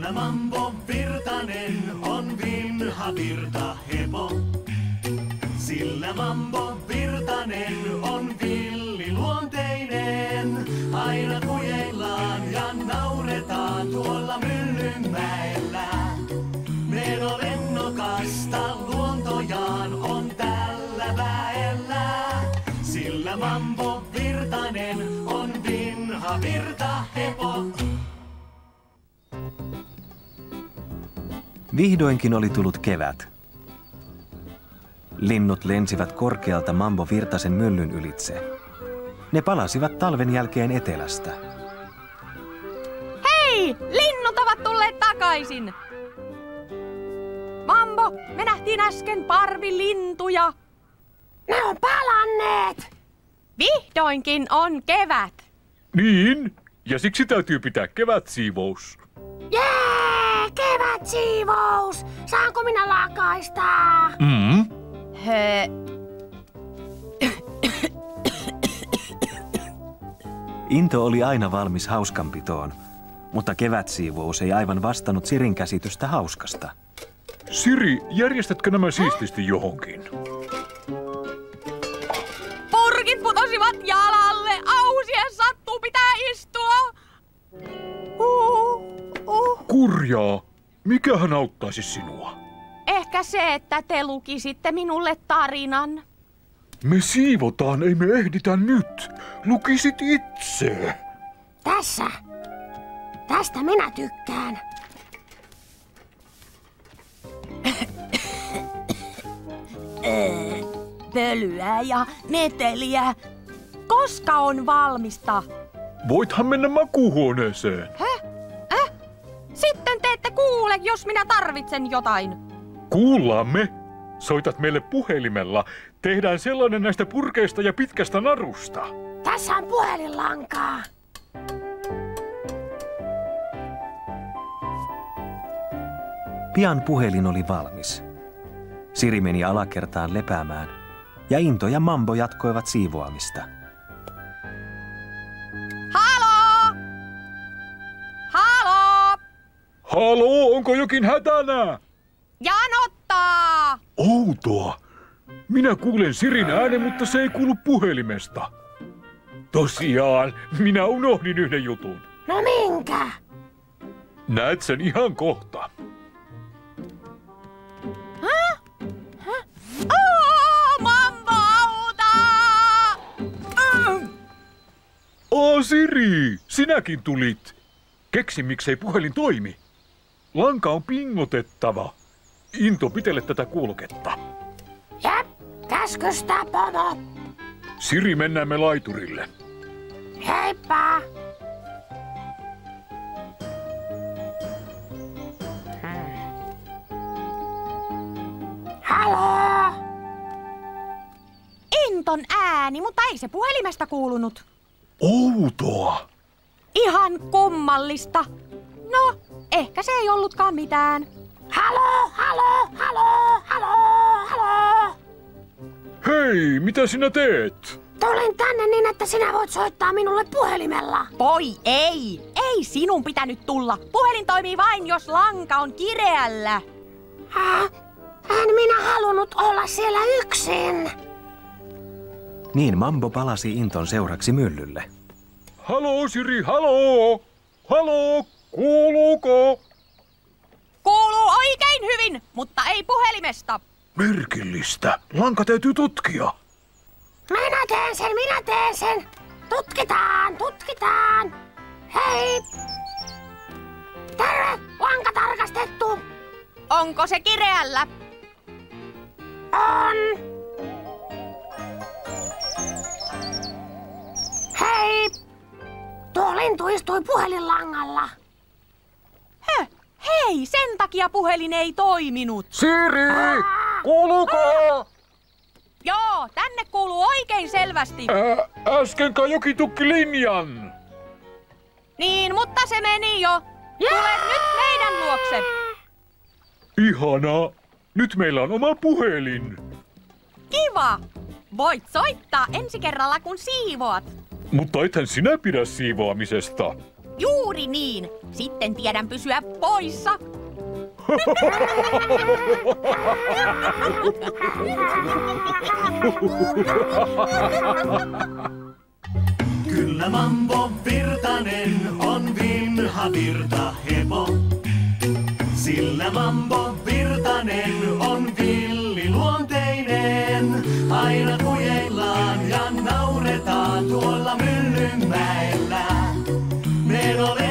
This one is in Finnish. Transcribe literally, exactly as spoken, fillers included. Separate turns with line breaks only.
Sillä Mambo Virtanen on vinha virtahepo. Sillä Mambo Virtanen on villiluonteinen. Aina kujeillaan ja nauretaan tuolla Myllynmäellä. Meno lennokasta luontojaan on tällä väellä. Sillä Mambo Virtanen on vinha virtahepo.
Vihdoinkin oli tullut kevät. Linnut lensivät korkealta Mambo Virtasen myllyn ylitse. Ne palasivat talven jälkeen etelästä.
Hei! Linnut ovat tulleet takaisin! Mambo, me nähtiin äsken parvilintuja.
Ne on palanneet!
Vihdoinkin on kevät.
Niin, ja siksi täytyy pitää kevätsiivous.
Jee, kevätsiivous! Saanko minä lakaista?
Mm.
He...
Into oli aina valmis hauskanpitoon, mutta kevätsiivous ei aivan vastannut Sirin käsitystä hauskasta.
Siri, järjestätkö nämä siististi johonkin?
Purkit putosivat jalalle, ausien sattuu pitää istua. Uh, uh.
Kurjaa, mikähän auttaisi sinua?
Ehkä se, että te lukisitte minulle tarinan.
Me siivotaan, ei me ehditä nyt. Lukisit itse.
Tässä. Tästä minä tykkään.
Pölyä ja meteliä. Koska on valmista?
Voithan mennä makuuhuoneeseen.
Häh? Äh? Sitten te ette kuule, jos minä tarvitsen jotain.
Kuullaan me. Soitat meille puhelimella. Tehdään sellainen näistä purkeista ja pitkästä narusta.
Tässä on puhelinlankaa.
Pian puhelin oli valmis. Siri meni alakertaan lepäämään, ja Into ja Mambo jatkoivat siivoamista.
Halo! Halo!
Halo, onko jokin hätänä?
Janottaa!
Outoa. Minä kuulen Sirin äänen, mutta se ei kuulu puhelimesta. Tosiaan, minä unohdin yhden jutun.
No minkä?
Näet sen ihan kohta.
Häh? Häh? Oh, Mambo, auta! Mm.
Oo, Siri, sinäkin tulit. Keksi, miksei puhelin toimi. Lanka on pingotettava. Into, pitele tätä kulketta.
Jep, käskystä, pomo.
Siri, mennään me laiturille.
Heippa. Halo?
Inton ääni, mutta ei se puhelimesta kuulunut.
Outoa.
Ihan kummallista. No, ehkä se ei ollutkaan mitään.
Halo, halo, halo, halo, halo.
Hei, mitä sinä teet?
Tulin tänne niin, että sinä voit soittaa minulle puhelimella.
Voi ei! Ei sinun pitänyt tulla. Puhelin toimii vain, jos lanka on kireällä.
Äh, en minä halunnut olla siellä yksin.
Niin Mambo palasi Inton seuraksi myllylle.
Halo, Siri, halo! Halo, kuuluuko?
Kuuluu oikein hyvin, mutta ei puhelimesta.
Merkillistä. Lanka täytyy tutkia.
Minä teen sen, minä teen sen. Tutkitaan, tutkitaan. Hei. Terve, lanka tarkastettu.
Onko se kireällä?
On. Hei. Tuo lintu istui puhelinlangalla.
Höh, hei, sen takia puhelin ei toiminut.
Siri, kuuluuko?
Joo, tänne kuuluu oikein selvästi.
Ä, äsken kai jokin tukki linjan.
Niin, mutta se meni jo. Tule nyt meidän luokse.
Ihanaa. Nyt meillä on oma puhelin.
Kiva. Voit soittaa ensi kerralla, kun siivoat.
Mutta ethän sinä pidä siivoamisesta.
Juuri niin. Sitten tiedän pysyä poissa.
Kyllä Mambo Virtanen on vinha virtahepo. Sillä Mambo Virtanen on villiluonteinen. Aina kujeillaan ja nauretaan tuolla Myllynmäellä. Meno